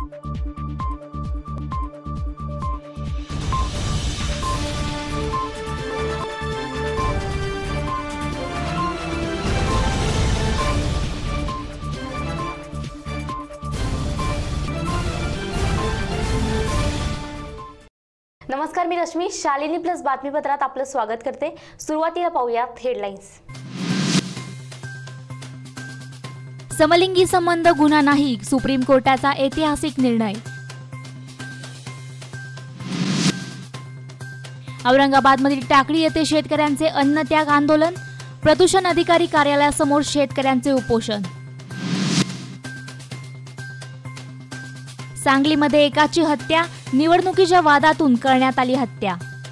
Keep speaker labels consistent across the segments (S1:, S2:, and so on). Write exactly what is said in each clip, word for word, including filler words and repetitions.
S1: नमस्कार, मी रश्मी. शालिनी प्लस बातमीपत्रात आपलं स्वागत करते. सुरुवातीला पाहूयात हेडलाईन्स.
S2: समलिंगी संबंध गुन्हा नाही, सुप्रीम कोर्टाचा ऐतिहासिक निर्णय. औरंगाबादमधील टाकळी येथे शेतकऱ्यांचे अन्नत्याग आंदोलन, प्रदूषण अधिकारी कार्यालयासमोर शेतकऱ्यांचे उपोषण. सांगलीमध्ये एकाची हत्या, निवडणुकीच्या वादातून करण्यात आली हत्या.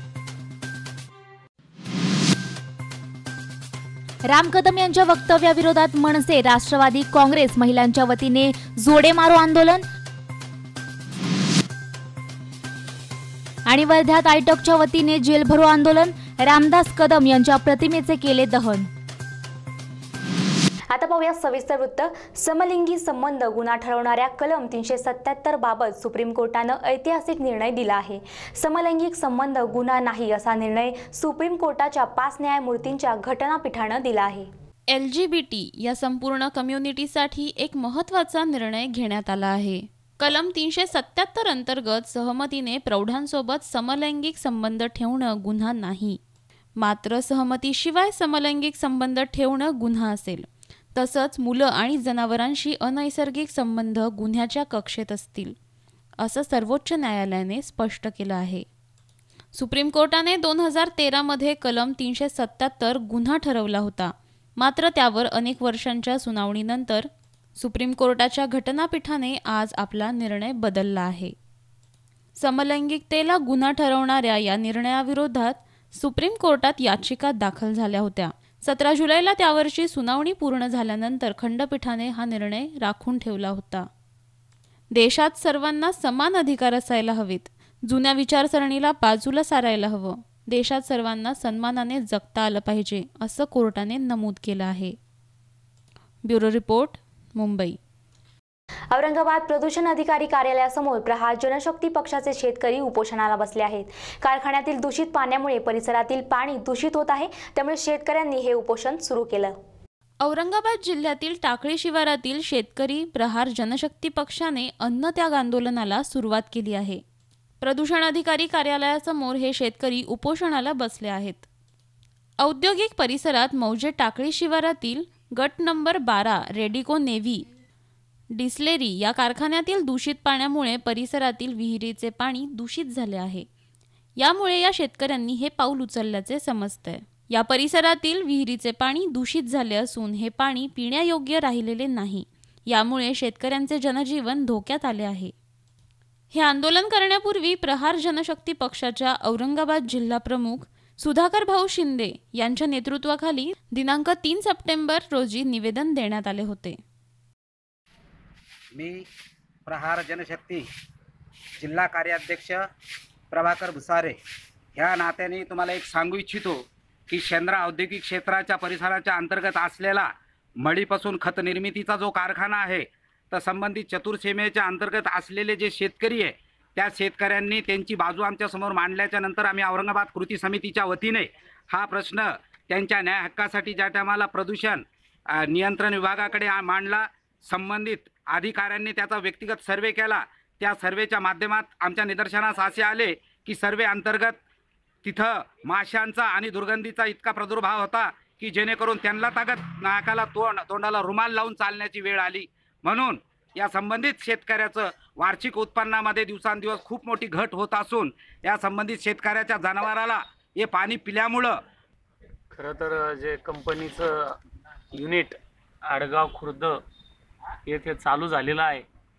S2: राम कदम यांच्या वक्तव्याविरोधात मनसे, राष्ट्रवादी काँग्रेस महिलांच्या वतीने जोडे मारो आंदोलन. आणि वर्ध्यात आयटकच्या वतीने जेल भरो आंदोलन, रामदास कदम यांच्या प्रतिमेचे केले दहन.
S1: आता पाहूया सविस्तर वृत्त. समलिंगी संबंध गुन्हा ठरवणाऱ्या कलम तीनशे सत्याहत्तर बाबत सुप्रीम कोर्टानं ऐतिहासिक निर्णय दिला आहे. समलैंगिक संबंध गुन्हा नाही असा निर्णय सुप्रीम कोर्टाच्या पाच न्यायमूर्तींच्या घटनापीठानं दिला आहे.
S3: एल जी बी टी या संपूर्ण कम्युनिटीसाठी एक महत्त्वाचा निर्णय घेण्यात आला आहे. कलम तीनशे सत्याहत्तर अंतर्गत सहमतीने प्रौढांसोबत समलैंगिक संबंध ठेवणं गुन्हा नाही, मात्र सहमतीशिवाय समलैंगिक संबंध ठेवणं गुन्हा असेल. तसंच मुलं आणि जनावरांशी अनैसर्गिक संबंध गुन्ह्याच्या कक्षेत असतील, असं सर्वोच्च न्यायालयाने स्पष्ट केलं आहे. सुप्रीम कोर्टाने दोन हजार तेरामध्ये कलम तीनशे सत्याहत्तर गुन्हा ठरवला होता, मात्र त्यावर अनेक वर्षांच्या सुनावणीनंतर सुप्रीम कोर्टाच्या घटनापीठाने आज आपला निर्णय बदलला आहे. समलैंगिकतेला गुन्हा ठरवणाऱ्या या निर्णयाविरोधात सुप्रीम कोर्टात याचिका दाखल झाल्या होत्या. सतरा जुलैला त्यावरची सुनावणी पूर्ण झाल्यानंतर खंडपीठाने हा निर्णय राखून ठेवला होता. देशात सर्वांना समान अधिकार असायला हवेत, जुन्या विचारसरणीला बाजूला सारायला हवं, देशात सर्वांना सन्मानाने जगता आलं पाहिजे, असं कोर्टाने नमूद केलं आहे. Bureau report, Mumbai.
S1: औरंगाबाद प्रदूषण अधिकारी कार्यालयासमोर प्रहार जनशक्ती पक्षाचे शेतकरी उपोषणाला बसले आहेत. कारखान्यातील दूषित पाण्यामुळे परिसरातील पाणी दूषित होत आहे, त्यामुळे शेतकऱ्यांनी हे उपोषण सुरू केलं.
S3: औरंगाबाद जिल्ह्यातील टाकळी शिवारातील शेतकरी प्रहार जनशक्ती पक्षाने अन्नत्याग आंदोलनाला सुरुवात केली आहे. प्रदूषण अधिकारी कार्यालयासमोर हे शेतकरी उपोषणाला बसले आहेत. औद्योगिक परिसरात मौजे टाकळी शिवारातील गट नंबर बारा रेडिको नेव्ही डिस्लेरी या कारखान्यातील दूषित पाण्यामुळे परिसरातील विहिरीचे पाणी दूषित झाले आहे. यामुळे या शेतकऱ्यांनी हे पाऊल उचलल्याचे समजतंय. या परिसरातील विहिरीचे पाणी दूषित झाले असून हे पाणी पिण्यायोग्य राहिलेले नाही. यामुळे शेतकऱ्यांचे जनजीवन धोक्यात आले आहे. हे आंदोलन करण्यापूर्वी प्रहार जनशक्ती पक्षाच्या औरंगाबाद जिल्हा प्रमुख सुधाकर भाऊ शिंदे यांच्या नेतृत्वाखाली दिनांक तीन सप्टेंबर रोजी निवेदन देण्यात आले होते.
S4: मी प्रहार जनशक्ती जिल्हा कार्याध्यक्ष प्रभाकर भुसारे ह्या नात्याने तुम्हाला एक सांगू इच्छितो की शेंद्रा औद्योगिक क्षेत्राच्या परिसराच्या अंतर्गत असलेला मळीपासून खत निर्मितीचा जो कारखाना आहे, तर संबंधित चतुर्सीमेच्या अंतर्गत असलेले जे शेतकरी आहे त्या शेतकऱ्यांनी त्यांची बाजू आमच्यासमोर मांडल्याच्या नंतर आम्ही औरंगाबाद कृती समितीच्या वतीने हा प्रश्न त्यांच्या न्याय हक्कासाठी ज्या टायमाला प्रदूषण नियंत्रण विभागाकडे मांडला, संबंधित अधिकाऱ्यांनी त्याचा व्यक्तिगत सर्वे केला. त्या सर्वेच्या माध्यमात आमच्या निदर्शनास असे आले की सर्वे अंतर्गत तिथं माशांचा आणि दुर्गंधीचा इतका प्रादुर्भाव होता की जेणेकरून त्यांना ताकद नाकाला तोंड तोंडाला रुमाल लावून चालण्याची वेळ आली. म्हणून या संबंधित शेतकऱ्याचं वार्षिक उत्पन्नामध्ये दिवसांदिवस खूप मोठी घट होत असून या संबंधित शेतकऱ्याच्या जनावराला हे पाणी पिल्यामुळं
S5: खरं तर जे कंपनीचं युनिट आडगाव खुर्द येथे चालू झालेलं आहे,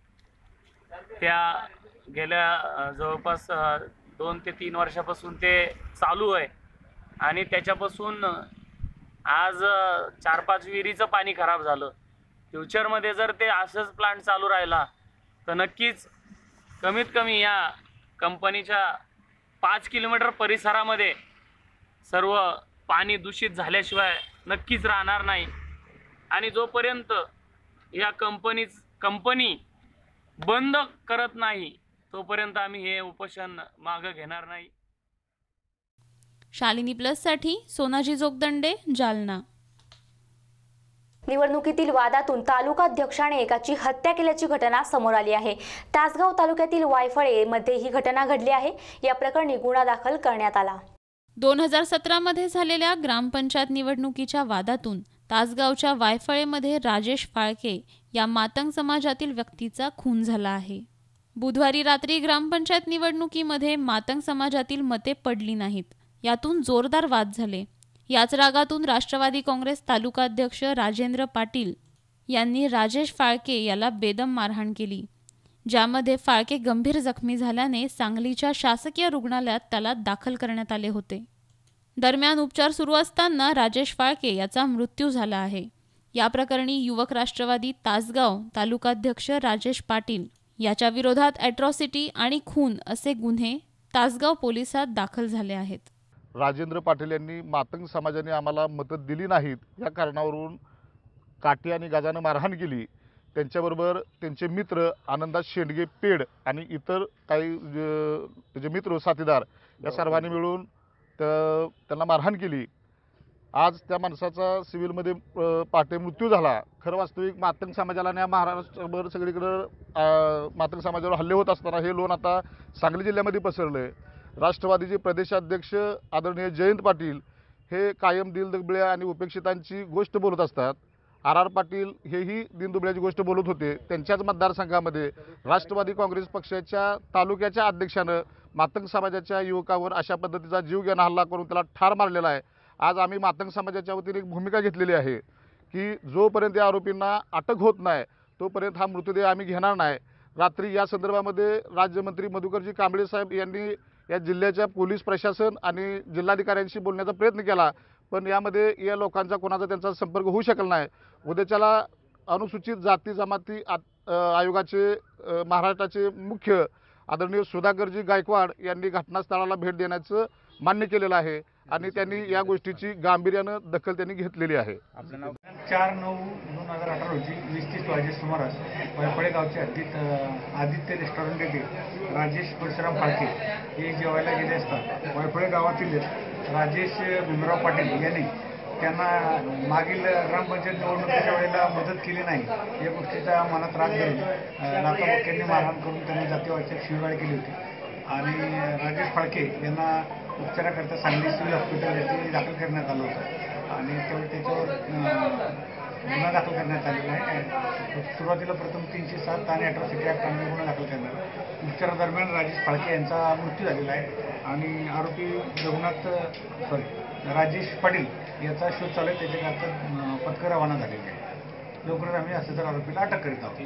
S5: त्या गेल्या जवळपास दोन ते तीन वर्षापासून ते चालू आहे आणि त्याच्यापासून आज चार पाच विहिरीचं पाणी खराब झालं. फ्युचरमध्ये जर ते असंच प्लांट चालू राहिला तर नक्कीच कमीत कमी या कंपनीच्या पाच किलोमीटर परिसरामध्ये सर्व पाणी दूषित झाल्याशिवाय नक्कीच राहणार नाही. आणि जोपर्यंत या कंपनी कंपनी बंद करत नाही तोपर्यंत आम्ही हे उपोषण मागे घेणार नाही.
S3: शालिनी प्लससाठी सोनाजी जोगदंडे, जालना.
S1: निवडणुकीतील वादातून तालुकाध्यक्षाने एकाची हत्या केल्याची घटना समोर आली आहे. तासगाव तालुक्यातील वायफळे मध्ये ही घटना घडली आहे. या प्रकरणी गुन्हा दाखल करण्यात आला.
S3: दोन हजार सतरा मध्ये झालेल्या ग्रामपंचायत निवडणुकीच्या वादातून तासगावच्या वायफळेमध्ये राजेश फाळके या मातंग समाजातील व्यक्तीचा खून झाला आहे. बुधवारी रात्री ग्रामपंचायत निवडणुकीमध्ये मातंग समाजातील मते पडली नाहीत. यातून जोरदार वाद झाले. याच रागातून राष्ट्रवादी काँग्रेस तालुकाध्यक्ष राजेंद्र पाटील यांनी राजेश फाळके याला बेदम मारहाण केली, ज्यामध्ये फाळके गंभीर जखमी झाल्याने सांगलीच्या शासकीय रुग्णालयात त्याला दाखल करण्यात आले होते. दरम्यान उपचार सुरू असताना राजेश फाळके याचा मृत्यू झाला आहे. या प्रकरणी युवक राष्ट्रवादी तासगाव तालुकाध्यक्ष राजेश पाटील याच्या विरोधात ॲट्रॉसिटी आणि खून असे गुन्हे तासगाव पोलिसात दाखल झाले आहेत.
S6: राजेंद्र पाटील यांनी मातंग समाजाने आम्हाला मतं दिली नाहीत या कारणावरून काठी आणि गाजानं मारहाण केली. त्यांच्याबरोबर त्यांचे मित्र आनंदास शेंडगे पेड आणि इतर काही त्याचे मित्र साथीदार या सर्वांनी मिळून त्या त्यांना मारहाण केली. आज त्या माणसाचा सिव्हिलमध्ये पहाटे मृत्यू झाला. खरं वास्तविक मातंग समाजाला आणि महाराष्ट्रभर सगळीकडं मातंग समाजावर हल्ले होत असताना हे लोण आता सांगली जिल्ह्यामध्ये पसरलं आहे. राष्ट्रवादीचे प्रदेशाध्यक्ष आदरणीय जयंत पाटील हे कायम दिलदुबळे आणि उपेक्षितांची गोष्ट बोलत असतात. आर आर पाटील हेही दिनदुबळ्याची गोष्ट बोलत होते. त्यांच्याच मतदारसंघामध्ये राष्ट्रवादी काँग्रेस पक्षाच्या तालुक्याच्या अध्यक्षानं मातंग समाजाच्या युवकावर अशा पद्धतीचा जीवघेणा हल्ला करून त्याला ठार मारलेला आहे. आज आम्ही मातंग समाजाच्या वतीने एक भूमिका घेतलेली आहे की जोपर्यंत या आरोपींना अटक होत नाही तोपर्यंत हा मृतदेह आम्ही घेणार नाही. रात्री या संदर्भामध्ये राज्यमंत्री मधुकरजी कांबळे साहेब यांनी या जिल्ह्याच्या पोलीस प्रशासन आणि जिल्हाधिकाऱ्यांशी बोलण्याचा प्रयत्न केला, पण यामध्ये या लोकांचा कोणाचा त्यांचा संपर्क होऊ शकला नाही. उद्याच्याला अनुसूचित जाती जमाती आयोगाचे महाराष्ट्राचे मुख्य आदरणीय सुधाकरजी गायकवाड यांनी घटनास्थळाला भेट देण्याचं मान्य केलेलं आहे आणि त्यांनी या गोष्टीची गांभीर्यानं दखल त्यांनी घेतलेली आहे.
S4: आपलं नाव
S7: चार नऊ दोन हजार अठरा रोजी वीस तीस वाजे सुमारास वायफळे गावचे आदित्य आदित्य रेस्टॉरंट येथे राजेश परशुराम फाळके हे जेवायला गेले असता वायफळे गावातील राजेश भीमराव पाटील यांनी त्यांना मागील ग्रामपंचायत निवडणुकीच्या वेळेला मदत केली नाही या गोष्टीचा मनात राग धरून लाथाबुक्क्यांनी मारहाण करून त्यांनी जातीवाचक शिवीगाळ केली होती आणि राजेश फाळके यांना उपचाराकरता सांगली सिव्हिल हॉस्पिटल येथे दाखल करण्यात आलं होतं आणि त्याच्यावर गुन्हा दाखल करण्यात आलेला आहे. सुरुवातीला प्रथम तीनशे सात आणि ॲट्रॉसिटी ॲक्ट आणि गुन्हा दाखल करण्यात. उपचारादरम्यान राजेश फाळके यांचा मृत्यू झालेला आहे आणि आरोपी रघुनाथ सॉरी राजेश पाटील याचा शोध चालू आहे. त्याच्याकरता पथकं रवाना झालेली आहे. लवकरच आम्ही असं तर आरोपीला अटक करीत आहोत.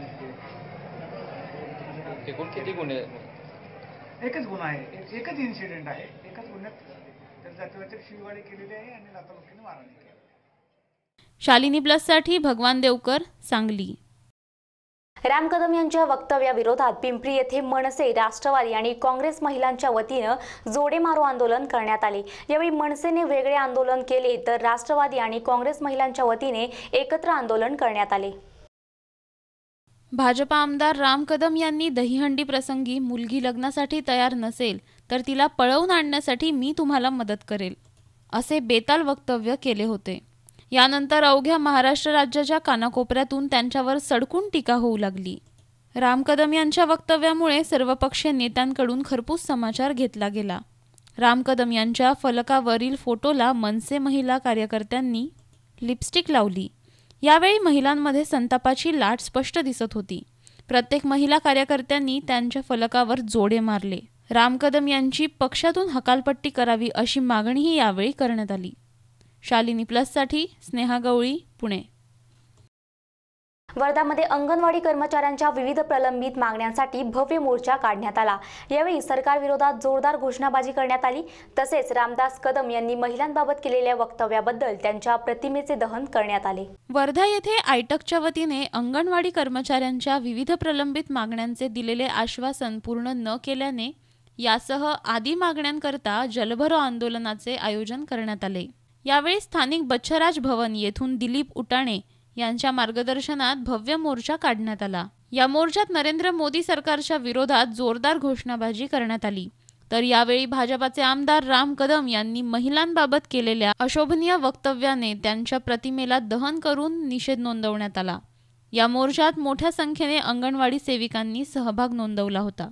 S8: एकूण किती गुन्हे?
S7: एकच गुन्हा आहे, एकच इन्सिडेंट आहे. एकच गुन्ह्यात तर जातीवाचक शिवीगाळी केलेली आहे आणि लाथाबुक्क्यांनी मारहाण केली.
S3: शालिनी प्लससाठी भगवान देवकर, सांगली.
S1: राम कदम यांच्या वक्तव्याविरोधात पिंपरी येथे मनसे, राष्ट्रवादी आणि काँग्रेस महिलांच्या वतीनं जोडेमारो आंदोलन करण्यात आले. यावेळी मनसेने वेगळे आंदोलन केले तर राष्ट्रवादी आणि काँग्रेस महिलांच्या वतीने एकत्र आंदोलन करण्यात आले.
S3: भाजपा आमदार राम कदम यांनी दहीहंडी प्रसंगी मुलगी लग्नासाठी तयार नसेल तर तिला पळवून आणण्यासाठी मी तुम्हाला मदत करेल असे बेताल वक्तव्य केले होते. यानंतर अवघ्या महाराष्ट्र राज्याच्या कानाकोपऱ्यातून त्यांच्यावर सडकून टीका होऊ लागली. राम कदम यांच्या वक्तव्यामुळे सर्वपक्षीय नेत्यांकडून खरपूस समाचार घेतला गेला. राम कदम यांच्या फलकावरील फोटोला मनसे महिला कार्यकर्त्यांनी लिपस्टिक लावली. यावेळी महिलांमध्ये संतापाची लाट स्पष्ट दिसत होती. प्रत्येक महिला कार्यकर्त्यांनी त्यांच्या फलकावर जोडे मारले. राम कदम यांची पक्षातून हकालपट्टी करावी अशी मागणीही यावेळी करण्यात आली. शालिनी प्लससाठी स्नेहा गवळी, पुणे.
S1: वर्धामध्ये अंगणवाडी कर्मचाऱ्यांच्या विविध प्रलंबित मागण्यांसाठी भव्य मोर्चा काढण्यात आला. यावेळी सरकारविरोधात जोरदार घोषणाबाजी करण्यात आली. तसेच रामदास कदम यांनी महिलांबाबत केलेल्या वक्तव्याबद्दल त्यांच्या प्रतिमेचे दहन करण्यात आले.
S3: वर्धा येथे आयटकच्या वतीने अंगणवाडी कर्मचाऱ्यांच्या विविध प्रलंबित मागण्यांचे दिलेले आश्वासन पूर्ण न केल्याने यासह आदी मागण्यांकरता जलभरो आंदोलनाचे आयोजन करण्यात आले. यावेळी स्थानिक बच्छराज भवन येथून दिलीप उटाणे यांच्या मार्गदर्शनात भव्य मोर्चा काढण्यात आला. या मोर्चात नरेंद्र मोदी सरकारच्या विरोधात जोरदार घोषणाबाजी करण्यात आली। तर यावेळी भाजपाचे आमदार राम कदम यांनी महिलांबाबत केलेल्या अशोभनीय वक्तव्याने त्यांच्या प्रतिमेला दहन करून निषेध नोंदवण्यात आला। या मोर्चात मोठ्या संख्येने अंगणवाडी सेविकांनी सहभाग नोंदवला होता।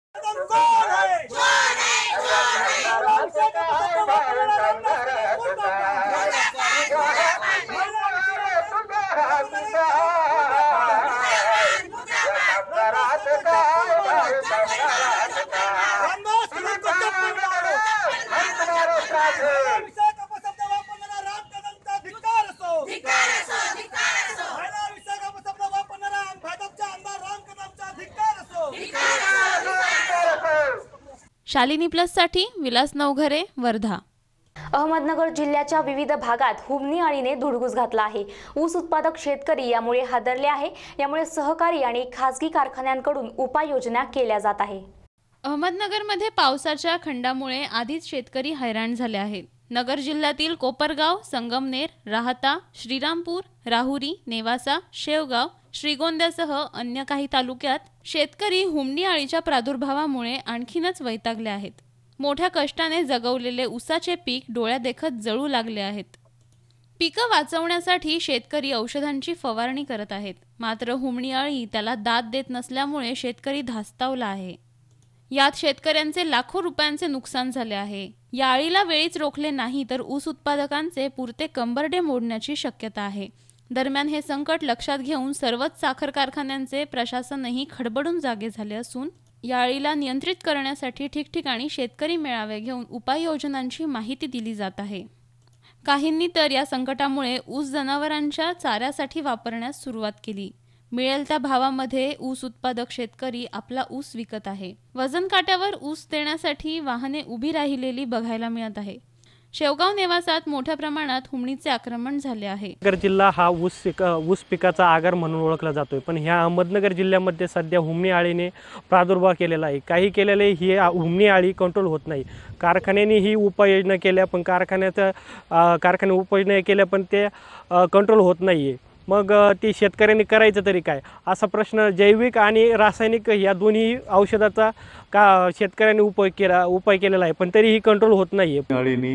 S3: शालिनी प्लस साठी विलास नवघरे, वर्धा।
S1: अहमदनगर जिल्ह्याच्या विविध भागात हुमणी अळीने धुडगूस घातला आहे। ऊस उत्पादक शेतकरी यामुळे हादरले आहे। यामुळे सहकारी आणि खासगी कारखान्यांकडून उपाययोजना केल्या जात आहे।
S3: अहमदनगरमध्ये पावसाच्या खंडामुळे आधीच शेतकरी हैराण झाले आहेत। नगर जिल्ह्यातील कोपरगाव, संगमनेर, राहता, श्रीरामपूर, राहुरी, नेवासा, शेवगाव, श्रीगोंद्यासह अन्य काही तालुक्यात शेतकरी हुमणी अळीच्या प्रादुर्भावामुळे आणखीनच वैतागले आहेत। मोठ्या कष्टाने जगवलेले ऊसाचे पीक डोळ्यादेखत जळू लागले आहेत। पिकं वाचवण्यासाठी शेतकरी औषधांची फवारणी करत आहेत, मात्र हुमणी अळी त्याला दाद देत नसल्यामुळे शेतकरी धास्तावला आहे। यात शेतकऱ्यांचे लाखो रुपयांचे नुकसान झाले आहे। या अळीला वेळीच रोखले नाही तर ऊस उत्पादकांचे पुरते कंबरडे मोडण्याची शक्यता आहे। दरम्यान हे संकट लक्षात घेऊन सर्वच साखर कारखान्यांचे प्रशासनही खडबडून जागे झाले असून या अळीला नियंत्रित करण्यासाठी ठिकठिकाणी शेतकरी मेळावे घेऊन उपाययोजनांची माहिती दिली जात आहे। काहींनी तर या संकटामुळे ऊस जनावरांच्या चाऱ्यासाठी वापरण्यास सुरुवात केली। मिळेल त्या भावामध्ये ऊस उत्पादक शेतकरी आपला ऊस विकत आहे। वजन काट्यावर ऊस देण्यासाठी वाहने उभी राहिलेली बघायला मिळत आहे। शेवगाव नेवासात मोठ्या प्रमाणात हुमणीचे आक्रमण झाले आहे।
S8: अहमदनगर जिल्हा हा ऊस पिक ऊस पिकाचा आगार म्हणून ओळखला जातोय, पण ह्या अहमदनगर जिल्ह्यामध्ये सध्या हुमणी अळीने प्रादुर्भाव केलेला आहे। काही केलेले ही हुमणी अळी कंट्रोल होत नाही। कारखान्यांनी ही उपाययोजना केल्या, पण कारखान्याचा कारखाने उपाययोजना केल्या पण ते कंट्रोल होत नाही आहे। मग ती शेतकऱ्यांनी करायचं तरी काय, असा प्रश्न जैविक आणि रासायनिक या दोन्ही औषधाचा का शेतकऱ्यांनी उपाय केला उपाय केलेला आहे, पण तरीही कंट्रोल होत नाही आहे।
S9: अळीने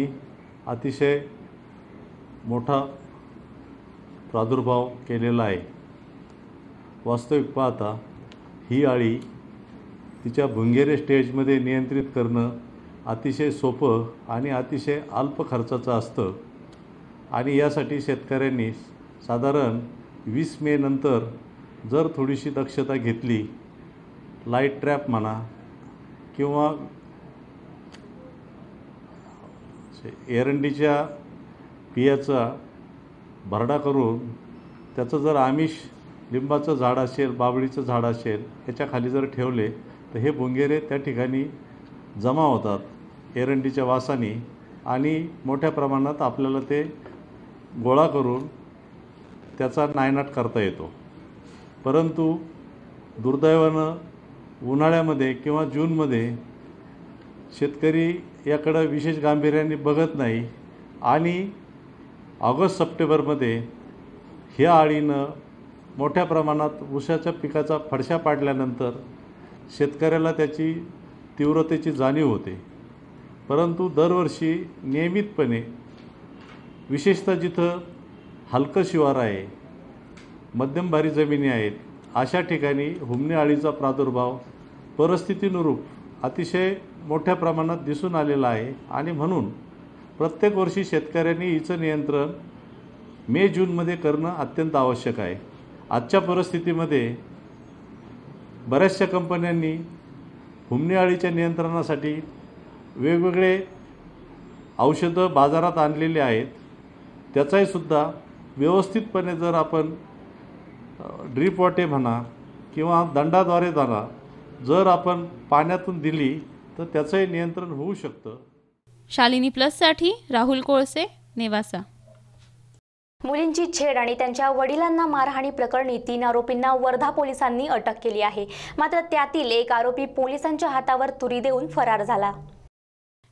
S9: अतिशय मोठा प्रादुर्भाव केलेला आहे। वास्तविक पाहता ही अळी तिच्या भुंगेरे स्टेजमध्ये नियंत्रित करणं अतिशय सोपं आणि अतिशय अल्प खर्चाचं असतं आणि यासाठी शेतकऱ्यांनी साधारण वीस मे नंतर जर थोडीशी दक्षता घेतली, लाईट ट्रॅप म्हणा किंवा एरंडीच्या बियाचा भरडा करून त्याचं जर आमिष लिंबाचं झाड असेल, बाबळीचं झाड असेल याच्या खाली जर ठेवले तर हे भुंगेरे त्या ठिकाणी जमा होतात एरंडीच्या वासाने आणि मोठ्या प्रमाणात आपल्याला ते गोळा करून त्याचा नायनाट करता येतो। परंतु दुर्दैवानं उन्हाळ्यामध्ये किंवा जूनमध्ये शेतकरी याकडं विशेष गांभीर्याने बघत नाही आणि ऑगस्ट सप्टेंबरमध्ये ह्या अळीनं मोठ्या प्रमाणात ऊसाच्या पिकाचा फडशा पाडल्यानंतर शेतकऱ्याला त्याची तीव्रतेची जाणीव होते। परंतु दरवर्षी नियमितपणे विशेषतः जिथं हलकं शिवार आहे, मध्यम भारी जमिनी आहेत, अशा ठिकाणी हुमणी अळीचा प्रादुर्भाव परिस्थितीनुरूप अतिशय मोठ्या प्रमाणात दिसून आलेला आहे आणि म्हणून प्रत्येक वर्षी शेतकऱ्यांनी हिचं नियंत्रण मे जूनमध्ये करणं अत्यंत आवश्यक आहे। आजच्या परिस्थितीमध्ये बऱ्याचशा कंपन्यांनी हुमणी अळीच्या नियंत्रणासाठी वेगवेगळे औषधं बाजारात आणलेली आहेत। त्याचाही सुद्धा व्यवस्थितपणे जर आपण ड्रीप वॉटे म्हणा किंवा दंडाद्वारे म्हणा जर आपण पाण्यातून दिली तर त्याचंही नियंत्रण होऊ शकतं।
S3: शालिनी प्लस साठी राहुल कोळसे, नेवासा।
S1: मुलींची छेड आणि त्यांच्या वडिलांना मारहाणी प्रकरणी तीन आरोपींना वर्धा पोलिसांनी अटक केली आहे। मात्र त्यातील एक आरोपी पोलिसांच्या हातावर तुरी देऊन फरार झाला।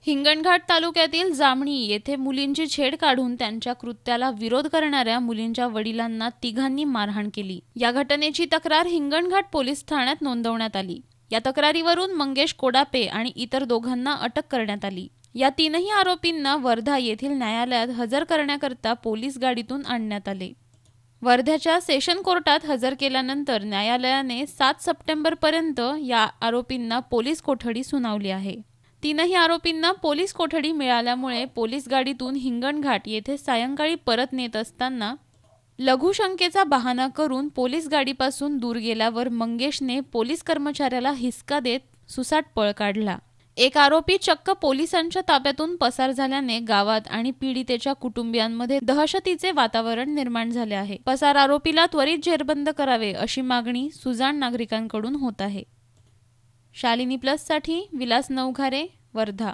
S3: हिंगणघाट तालुक्यातील जामणी येथे मुलींची छेड काढून त्यांच्या कृत्याला विरोध करणाऱ्या मुलींच्या वडिलांना तिघांनी मारहाण केली। या घटनेची तक्रार हिंगणघाट पोलीस ठाण्यात नोंदवण्यात आली। या तक्रारीवरून मंगेश कोडापे आणि इतर दोघांना अटक करण्यात आली। या तीनही आरोपींना वर्धा येथील न्यायालयात हजर करण्याकरता पोलीस गाडीतून आणण्यात आले। वर्ध्याच्या सेशन कोर्टात हजर केल्यानंतर न्यायालयाने सात सप्टेंबर पर्यंत या आरोपींना पोलीस कोठडी सुनावली आहे। तीनही आरोपींना पोलीस कोठडी मिळाल्यामुळे पोलीस गाडीतून हिंगणघाट येथे सायंकाळी परत नेत असताना लघुशंकेचा बहाणा करून पोलीस गाडीपासून दूर गेल्यावर मंगेशने पोलीस कर्मचाऱ्याला हिसका देत सुसाट पळ काढला। एक आरोपी चक्क पोलिसांच्या ताब्यातून पसार झाल्याने गावात आणि पीडितेच्या कुटुंबियांमध्ये दहशतीचे वातावरण निर्माण झाले आहे। पसार आरोपीला त्वरित जेरबंद करावे अशी मागणी सुजाण नागरिकांकडून होत आहे। शालिनी प्लस साठी विलास नवघारे, वर्धा।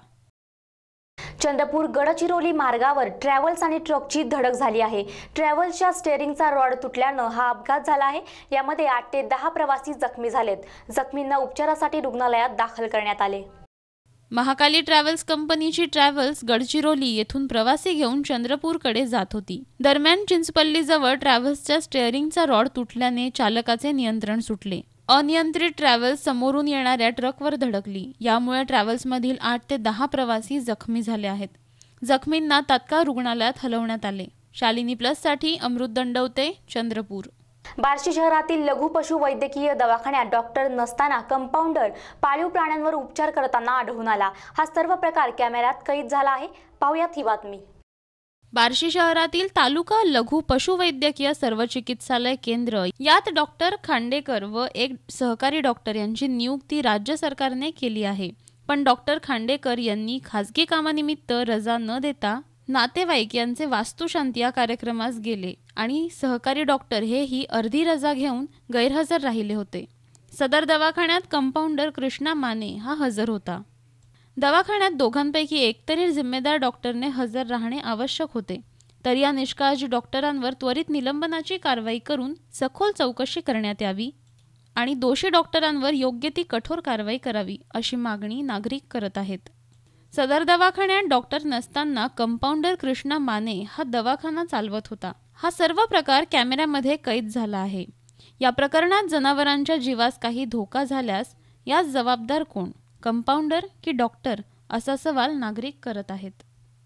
S1: चंद्रपूर गडचिरोली मार्गावर ट्रॅव्हल्स आणि ट्रकची धडक झाली आहे। ट्रॅव्हल्सच्या स्टेअरिंगचा रॉड तुटल्यानं हा अपघात झाला आहे। यामध्ये आठ ते दहा प्रवासी जखमी झालेत। जखमींना उपचारासाठी रुग्णालयात दाखल करण्यात आले।
S3: महाकाली ट्रॅव्हल्स कंपनीची ट्रॅव्हल्स गडचिरोली येथून प्रवासी घेऊन चंद्रपूरकडे जात होती। दरम्यान चिंचपल्लीजवळ ट्रॅव्हल्सच्या स्टेअरिंगचा रॉड तुटल्याने चालकाचे नियंत्रण सुटले। अनियंत्रित ट्रॅव्हल्स समोरून येणाऱ्या ट्रकवर धडकली। यामुळे ट्रॅव्हल्समधील आठ ते दहा प्रवासी जखमी झाले आहेत। जखमींना तात्काळ रुग्णालयात हलवण्यात आले। शालिनी प्लस साठी अमृत दंडवते, चंद्रपूर।
S1: बार्शी शहरातील लघु पशु वैद्यकीय दवाखान्यात डॉक्टर नसताना कंपाऊंडर पाळीव प्राण्यांवर उपचार करताना आढळून आला। हा सर्व प्रकार कॅमेऱ्यात कैद झाला आहे। पाहुयात ही बातमी।
S3: बार्शी शहरातील तालुका लघु पशुवैद्यकीय सर्व चिकित्सालय केंद्र यात डॉक्टर खांडेकर व एक सहकारी डॉक्टर यांची नियुक्ती राज्य सरकारने केली आहे। पण डॉक्टर खांडेकर यांनी खासगी कामानिमित्त रजा न देता नातेवाईक यांचे वास्तुशांती या कार्यक्रमास गेले आणि सहकारी डॉक्टर हे ही अर्धी रजा घेऊन गैरहजर राहिले होते। सदर दवाखान्यात कंपाऊंडर कृष्णा माने हा हजर होता। दवाखान्यात दोघांपैकी एकतरी जिम्मेदार डॉक्टरने हजर राहणे आवश्यक होते। तर या निष्काळजी डॉक्टरांवर त्वरित निलंबनाची कारवाई करून सखोल चौकशी करण्यात यावी आणि दोषी डॉक्टरांवर योग्य ती कठोर कारवाई करावी अशी मागणी नागरिक करत आहेत। सदर दवाखान्यात डॉक्टर नसताना कंपाऊंडर कृष्णा माने हा दवाखाना चालवत होता। हा सर्व प्रकार कॅमेऱ्यामध्ये कैद झाला आहे। या प्रकरणात जनावरांच्या जीवास काही धोका झाल्यास यास जबाबदार कोण, कंपाऊंडर की डॉक्टर, असा सवाल नागरिक करत आहेत।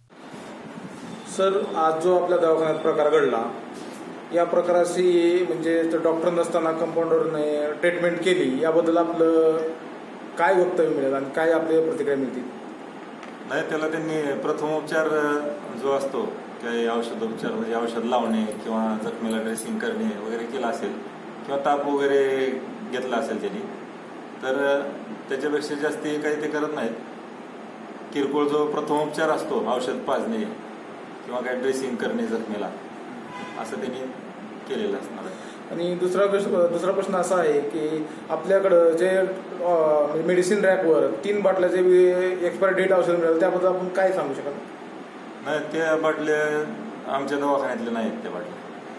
S7: सर, आज जो आपल्या दवाखान्यात प्रकार घडला, या प्रकाराशी म्हणजे डॉक्टर नसताना कंपाऊंडरने ट्रीटमेंट केली, याबद्दल आपलं काय वक्तव्य मिळेल आणि काय आपले प्रतिक्रिया मिळतील?
S10: नाही, त्याला त्यांनी प्रथमोपचार जो असतो काही औषधोपचार म्हणजे औषध लावणे किंवा जखमेला ड्रेसिंग करणे वगैरे केला असेल किंवा ताप वगैरे घेतला असेल त्यांनी, तर त्याच्यापेक्षा जास्ती काही ते करत नाहीत। किरकोळ जो प्रथमोपचार असतो, औषध पाजणे किंवा काय ड्रेसिंग करणे जखमेला, असं त्यांनी केलेलं असणार आहे।
S7: आणि दुसरा प्रश्न दुसरा प्रश्न असा आहे की आपल्याकडं जे मेडिसिन रॅकवर तीन बाटल्या जे एक्सपायरी डेट औषध मिळालं त्याबद्दल आपण काय सांगू शकाल?
S10: नाही, त्या बाटल्या आमच्या दवाखान्यातल्या नाहीत त्या बाटल्या,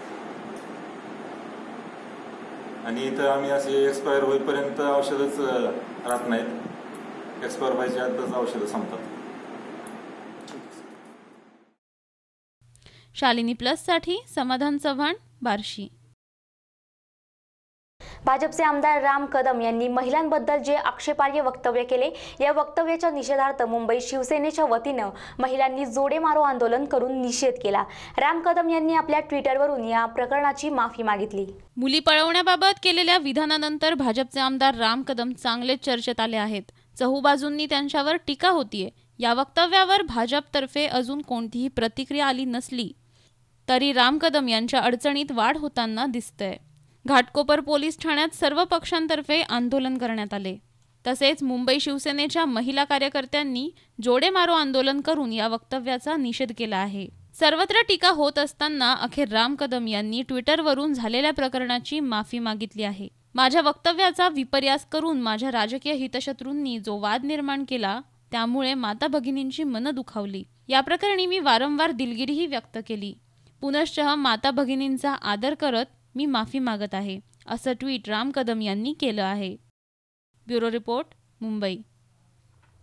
S10: आणि इथं आम्ही असे एक्सपायर होईपर्यंत औषधच राहत नाहीत। एक्सपायर व्हायच्या आतच औषधं संपतात।
S3: शालिनी प्लस साठी समाधान चव्हाण, बार्शी।
S1: भाजपचे आमदार राम कदम यांनी महिलांबद्दल जे आक्षेपार्ह वक्तव्य केले, या वक्तव्याच्या निषेधार्थ मुंबई शिवसेनेच्या वतीनं महिलांनी जोडे मारो आंदोलन करून निषेध केला। राम कदम यांनी आपल्या ट्विटरवरून या प्रकरणाची माफी मागितली।
S3: मुली पळवण्याबाबत केलेल्या विधानानंतर भाजपचे आमदार राम कदम चांगलेच चर्चेत आले आहेत। चहूबाजूंनी त्यांच्यावर टीका होतीये। या वक्तव्यावर भाजपतर्फे अजून कोणतीही प्रतिक्रिया आली नसली तरी राम कदम यांच्या अडचणीत वाढ होताना दिसतंय। घाटकोपर पोलीस ठाण्यात सर्व पक्षांतर्फे आंदोलन करण्यात आले। तसेच मुंबई शिवसेनेच्या महिला कार्यकर्त्यांनी जोडे मारो आंदोलन करून या वक्तव्याचा निषेध केला आहे। सर्वत्र टीका होत असताना अखेर राम कदम यांनी ट्विटरवरून झालेल्या प्रकरणाची माफी मागितली आहे। माझ्या वक्तव्याचा विपर्यास करून माझ्या राजकीय हितशत्रूंनी जो वाद निर्माण केला त्यामुळे माता भगिनींची मन दुखावली। या प्रकरणी मी वारंवार दिलगिरीही व्यक्त केली। पुनश्च माता भगिनींचा आदर करत मी माफी मागत आहे, असं ट्विट राम कदम यांनी केलं आहे। Bureau report, Mumbai.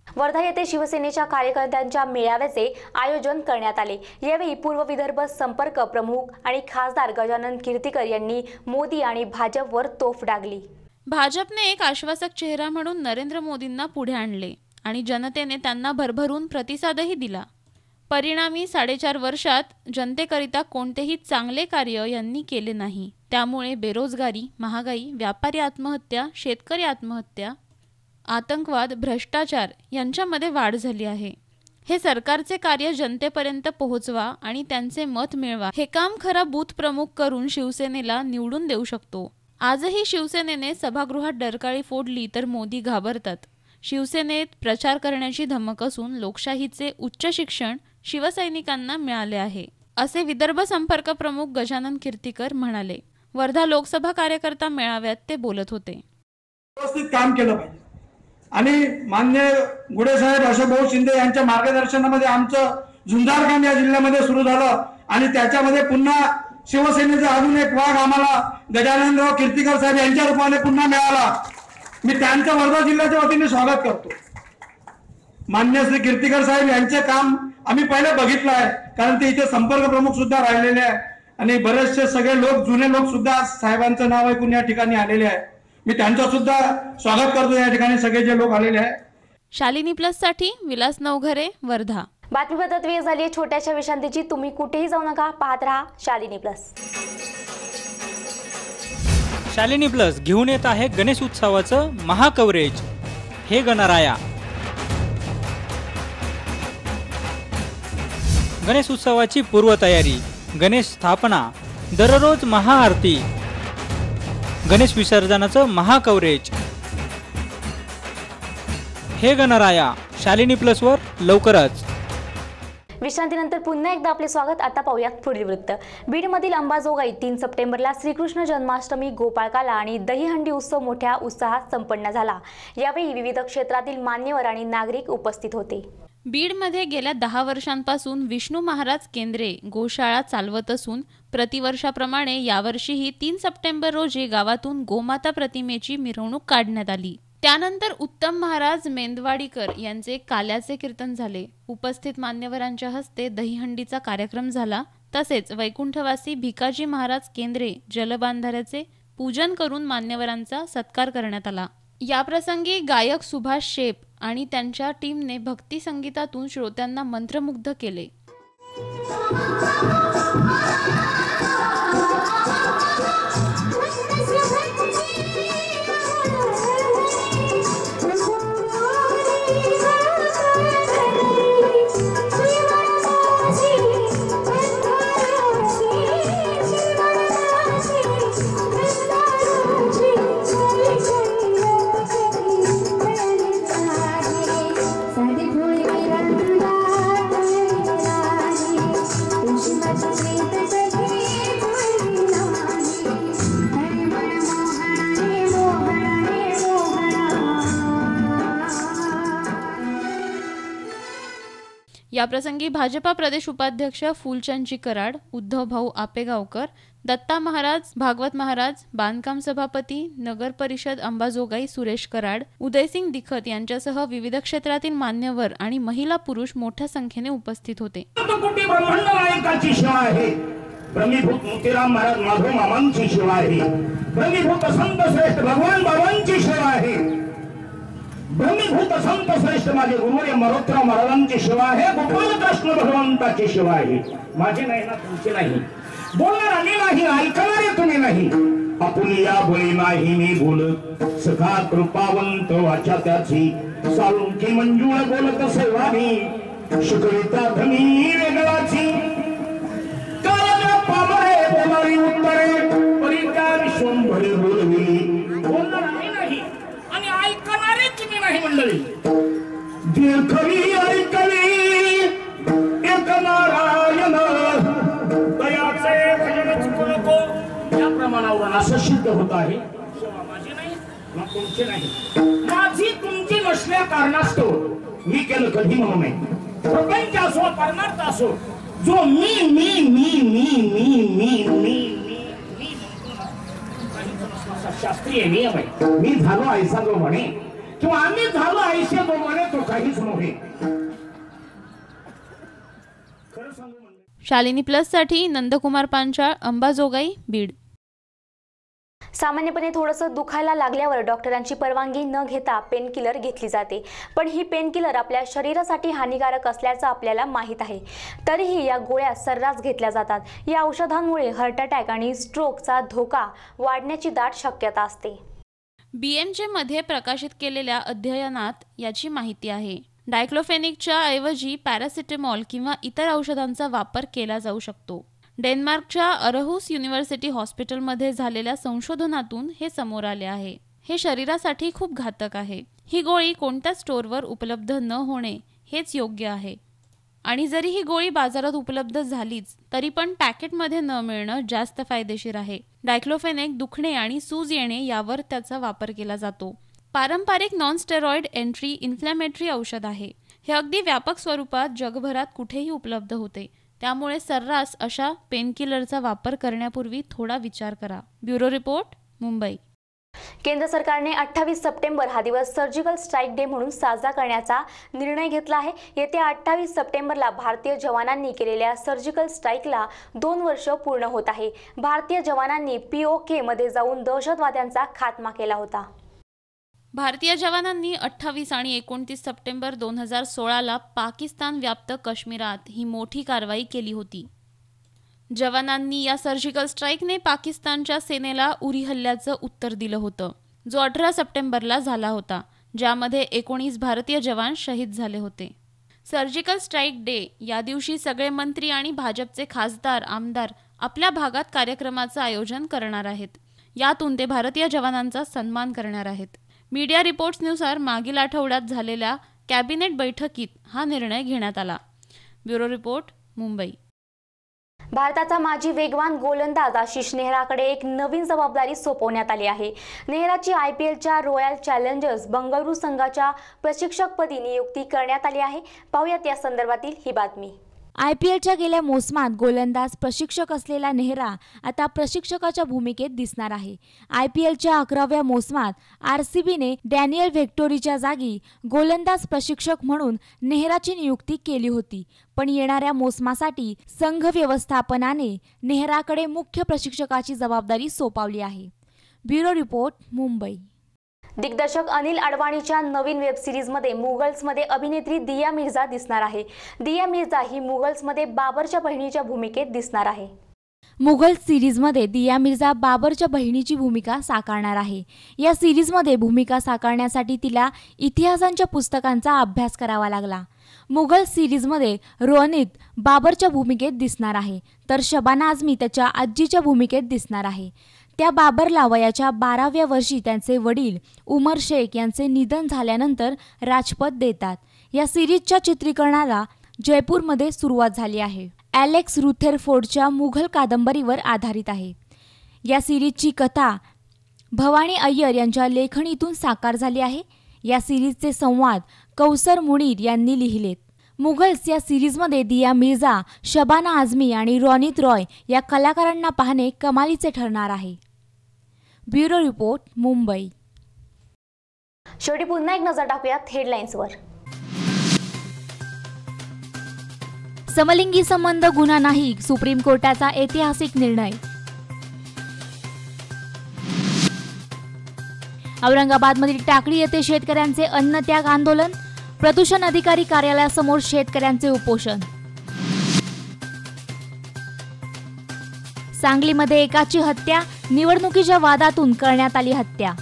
S1: वर्धा येथे शिवसेनेच्या कार्यकर्त्यांच्या मेळाव्याचे आयोजन करण्यात आले। यावेळी पूर्व विदर्भ संपर्क प्रमुख आणि खासदार गजानन कीर्तीकर यांनी मोदी आणि भाजपवर तोफ डागली।
S3: भाजपने एक आश्वासक चेहरा म्हणून नरेंद्र मोदींना पुढे आणले आणि जनतेने त्यांना भरभरून प्रतिसादही दिला। परिणामी साडेचार वर्षात जनतेकरिता कोणतेही चांगले कार्य यांनी केले नाही। त्यामुळे बेरोजगारी, महागाई, व्यापारी आत्महत्या, शेतकरी आत्महत्या, आतंकवाद, भ्रष्टाचार यांच्यामध्ये वाढ झाली आहे। हे सरकारचे कार्य जनतेपर्यंत पोहोचवा आणि त्यांचे मत मिळवा हे काम खरा बूथ प्रमुख करून शिवसेनेला निवडून देऊ शकतो। आजही शिवसेनेने सभागृहात डरकाळी फोडली तर मोदी घाबरतात। शिवसेनेत प्रचार करण्याची धमक असून लोकशाहीचे उच्च शिक्षण शिवसैनिकांना मिळाले आहे, असे विदर्भ संपर्क प्रमुख गजानन कीर्तीकर म्हणाले। वर्धा लोकसभा कार्यकर्ता मेळाव्यात ते बोलत होते।
S11: व्यवस्थित काम केलं पाहिजे आणि मान्य गुडे साहेब अशोकभाऊ शिंदे यांच्या मार्गदर्शनामध्ये आमचं झुंजार काम या जिल्ह्यामध्ये सुरू झालं आणि त्याच्यामध्ये पुन्हा शिवसेनेचा अजून एक वाघ आम्हाला गजाननराव कीर्तीकर साहेब यांच्या रूपाने पुन्हा मिळाला। मी त्यांच्या वर्धा जिल्ह्याच्या वतीने स्वागत करतो। मान्य श्री कीर्तीकर साहेब यांचे काम आम्ही पहिले बघितलं आहे, कारण ते इथे संपर्क प्रमुख सुद्धा राहिलेले आहे आणि बरेचसे सगळे लोक, जुने लोक सुद्धा साहेबांचं नाव ऐकून या ठिकाणी आलेले आहे। मी त्यांचं सुद्धा स्वागत करतो या ठिकाणी सगळे जे लोक आलेले आहेत।
S3: शालिनी प्लस साठी विलास नवघरे, वर्धा।
S1: बातमीपत्रात वेळ झाली आहे छोट्याशा विश्रांतीची। तुम्ही कुठेही जाऊ नका, पाहत रहा शालिनी प्लस।
S12: शालिनी प्लस घेऊन येत आहे गणेश उत्सवाचं महाकवरेज। हे गणराया गणेश उत्सवाची पूर्वतयारी, गणेश स्थापना, दररोज महाआरती, गणेश विसर्जनाचं महाकवरेज। हे गणराया शालिनी प्लसवर लवकरच।
S1: विश्रांतीनंतर पुन्हा एकदा आपले स्वागत। आता पाहूयात पुढील वृत्त। बीडमधील अंबाजोगाई तीन सप्टेंबरला श्रीकृष्ण जन्माष्टमी, गोपाळकाला आणि दहीहंडी उत्सव मोठ्या उत्साहात संपन्न झाला। यावेळी विविध क्षेत्रातील मान्यवर आणि नागरिक उपस्थित होते।
S3: बीडमध्ये गेल्या दहा वर्षांपासून विष्णू महाराज केंद्रे गोशाळा चालवत असून प्रतिवर्षाप्रमाणे यावर्षीही तीन सप्टेंबर रोजी गावातून गोमाता प्रतिमेची मिरवणूक काढण्यात आली। त्यानंतर उत्तम महाराज मेंदवाडीकर यांचे काल्याचे कीर्तन झाले। उपस्थित मान्यवरांच्या हस्ते दहीहंडीचा कार्यक्रम झाला। तसेच वैकुंठवासी भिकाजी महाराज केंद्रे जलबांधाऱ्याचे पूजन करून मान्यवरांचा सत्कार करण्यात आला। याप्रसंगी गायक सुभाष शेप आणि त्यांच्या टीमने भक्ती संगीतातून श्रोत्यांना मंत्रमुग्ध केले। याप्रसंगी भाजपा प्रदेश उपाध्यक्ष फुलचंदजी कराड, उद्धव भाऊ आपेगावकर, दत्ता महाराज, भागवत महाराज, बांधकाम सभापती, नगर परिषद अंबाजोगाई सुरेश कराड, उदयसिंग दिखत यांच्यासह विविध क्षेत्रातील मान्यवर आणि महिला पुरुष मोठ्या संख्येने उपस्थित होते।
S13: कोटी ब्रह्मांड नायकाची सेवा आहे, ब्रह्मीभूत मोतीराम महाराज माधव मामांची सेवा आहे, ब्रह्मीभूत संत श्रेष्ठ भगवान बाबांची सेवा आहे, ब्रह्मीभूत संत श्रेष्ठ माझे गुरुवर्य मरोत्तराव महाराजांची सेवा आहे, गोपालकृष्ण भगवंताची सेवा आहे। माझे नाही ना तुमचे नाही, बोलणार आम्ही नाही, ऐकणारे तुम्ही नाही। आपुली या बोली नाही मी बोलत, सखा कृपावंत वाचा त्याची, साळुंकी मंजुळ बोलत सेवानी, शिकविता धनी वेगळाची, कारण पामरे बोलावी उत्तरे, परित्या विश्वंभरे बोलवी। बोलणार आम्ही नाही आणि ऐकणारे तुम्ही नाही मंडळी। देखवी ऐकवी एक नारायण, दयाचे भजन चुकू नको, या प्रमाणावर असं सिद्ध होत आहे। माझी नाही ना तुमचे नाही, माझी तुमची नसल्या कारणास्तव मी केलं कधी म्हणू नये। प्रपंच असो परमार्थ असो, जो मी मी मी मी मी मी मी शास्त्रीय नियम आहे। मी झालो ऐसा जो म्हणे किंवा आम्ही झालो आयुष्य बोलवाने तो काहीच नव्हे.
S3: शालिनी प्लस साठी नंदकुमार पांचाळ, अंबाजोगाई, बीड.
S1: सामान्यपणे थोडंसं दुखायला लागल्यावर डॉक्टरांची परवानगी न घेता पेनकिलर घेतली जाते, पण ही पेनकिलर आपल्या शरीरासाठी हानिकारक असल्याचं आपल्याला माहीत आहे. तरीही या गोळ्या सर्रास घेतल्या जातात. या औषधांमुळे हार्ट अटॅक आणि स्ट्रोकचा धोका वाढण्याची दाट शक्यता असते.
S3: बीएमजे मध्ये प्रकाशित केलेल्या अध्ययनात याची माहिती आहे. डायक्लोफेनिकच्या ऐवजी पॅरासिटामॉल किंवा इतर औषधांचा वापर केला जाऊ शकतो. डेन्मार्कच्या अरहुस युनिव्हर्सिटी हॉस्पिटलमध्ये झालेल्या संशोधनातून हे समोर आले आहे. हे शरीरासाठी खूप घातक आहे. ही गोळी कोणत्या स्टोअरवर उपलब्ध न होणे हेच योग्य आहे. आणि जरी ही गोळी बाजारात उपलब्ध झालीच तरी पण पॅकेटमध्ये न मिळणं जास्त फायदेशीर आहे. डायक्लोफेनेक दुखणे आणि सूज येणे यावर त्याचा वापर केला जातो. पारंपरिक नॉन स्टेरॉइड एंट्री इन्फ्लॅमेटरी औषध आहे. हे अगदी व्यापक स्वरूपात जगभरात कुठेही उपलब्ध होते. त्यामुळे सर्रास अशा पेनकिलरचा वापर करण्यापूर्वी थोडा विचार करा. Bureau report, Mumbai.
S1: केंद्र सरकारने अठ्ठावीस सप्टेंबर हा दिवस सर्जिकल स्ट्राईक डे म्हणून साजरा करण्याचा निर्णय घेतला आहे. येत्या अठ्ठावीस सप्टेंबरला भारतीय जवानांनी केलेल्या सर्जिकल स्ट्राईकला दोन वर्ष पूर्ण होत आहे. भारतीय जवानांनी पीओके मध्ये जाऊन दहशतवाद्यांचा खात्मा केला होता.
S3: भारतीय जवानांनी अठ्ठावीस आणि एकोणतीस सप्टेंबर दोन हजार सोळाला पाकिस्तान व्याप्त काश्मीरात ही मोठी कारवाई केली होती. जवानांनी या सर्जिकल स्ट्राईकने पाकिस्तानच्या सेनेला उरी हल्ल्याचं उत्तर दिलं होतं, जो अठरा सप्टेंबरला झाला होता, ज्यामध्ये एकोणीस भारतीय जवान शहीद झाले होते. सर्जिकल स्ट्राईक डे या दिवशी सगळे मंत्री आणि भाजपचे खासदार आमदार आपल्या भागात कार्यक्रमाचं आयोजन करणार आहेत. यातून ते भारतीय जवानांचा सन्मान करणार आहेत. मीडिया रिपोर्ट्सनुसार मागील आठवड्यात झालेल्या कॅबिनेट बैठकीत हा निर्णय घेण्यात आला. Bureau report, Mumbai.
S1: भारताचा माजी वेगवान गोलंदाज आशिष नेहराकडे एक नवीन जबाबदारी सोपवण्यात आली आहे. नेहराची आय पी एलच्या रॉयल चॅलेंजर्स बंगळुरू संघाच्या प्रशिक्षकपदी नियुक्ती करण्यात आली आहे. पाहूयात या संदर्भातील ही बातमी.
S2: आय पी एलच्या गेल्या मोसमात गोलंदाज प्रशिक्षक असलेला नेहरा आता प्रशिक्षकाच्या भूमिकेत दिसणार आहे. आय पी एलच्या अकराव्या मोसमात आर सी बीने डॅनियल व्हेक्टोरीच्या जागी गोलंदाज प्रशिक्षक म्हणून नेहराची नियुक्ती केली होती, पण येणाऱ्या मोसमासाठी संघ व्यवस्थापनाने नेहराकडे मुख्य प्रशिक्षकाची जबाबदारी सोपवली आहे. Bureau report, Mumbai.
S1: दिग्दर्शक अनिल अडवाणीच्या नवीन वेब सिरीजमध्ये मुघल्समध्ये अभिनेत्री दिया मिर्झा दिसणार आहे. दिया मिर्झा ही मुघल्समध्ये बाबरच्या बहिणीच्या भूमिकेत दिसणार आहे.
S2: मुघल सिरीजमध्ये दिया मिर्झा बाबरच्या बहिणीची भूमिका साकारणार आहे. या सिरीजमध्ये भूमिका साकारण्यासाठी तिला इतिहासांच्या पुस्तकांचा अभ्यास करावा लागला. मुघल सिरीजमध्ये रोनित बाबरच्या भूमिकेत दिसणार आहे, तर शबाना आझमी त्याच्या आजीच्या भूमिकेत दिसणार आहे. त्या बाबरला वयाच्या बाराव्या वर्षी त्यांचे वडील उमर शेख यांचे निधन झाल्यानंतर राजपद देतात. या सिरीजच्या चित्रीकरणाला जयपूरमध्ये सुरुवात झाली आहे. ॲलेक्स रुथेरफोर्डच्या मुघल कादंबरीवर आधारित आहे. या सिरीजची कथा भवानी अय्यर यांच्या लेखणीतून साकार झाली आहे. या सिरीजचे संवाद कौसर मुनीर यांनी लिहिलेत. मुघल्स या सिरीजमध्ये दिया मिर्झा, शबाना आझमी आणि रोनित रॉय या कलाकारांना पाहणे कमालीचे ठरणार आहे. Bureau report, Mumbai.
S1: शेवटी पुन्हा एक नजर टाकूयात हेडलाईन्सवर.
S2: समलिंगी संबंध गुन्हा नाही, सुप्रीम कोर्टाचा ऐतिहासिक निर्णय. औरंगाबादमधील टाकळी येथे शेतकऱ्यांचे अन्नत्याग आंदोलन, प्रदूषण अधिकारी कार्यालयासमोर शेतकऱ्यांचे उपोषण. सांगलीमध्ये एकाची हत्या, निवडणुकीच्या वादातून करण्यात आली हत्या.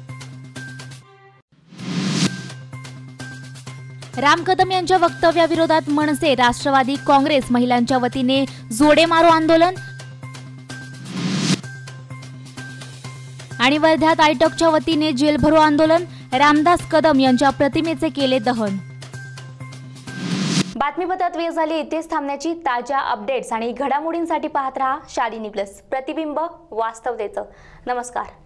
S2: राम कदम यांच्या वक्तव्याविरोधात मनसे, राष्ट्रवादी काँग्रेस महिलांच्या वतीने जोडे मारो आंदोलन. आणि वर्ध्यात आयटकच्या वतीने जेल भरो आंदोलन, रामदास कदम यांच्या प्रतिमेचे केले दहन.
S1: बातमीपत्रात वेळ झाली इथेच थांबण्याची. ताज्या अपडेट्स आणि घडामोडींसाठी पाहत रहा शालिनी प्लस, प्रतिबिंब वास्तवतेचं. नमस्कार.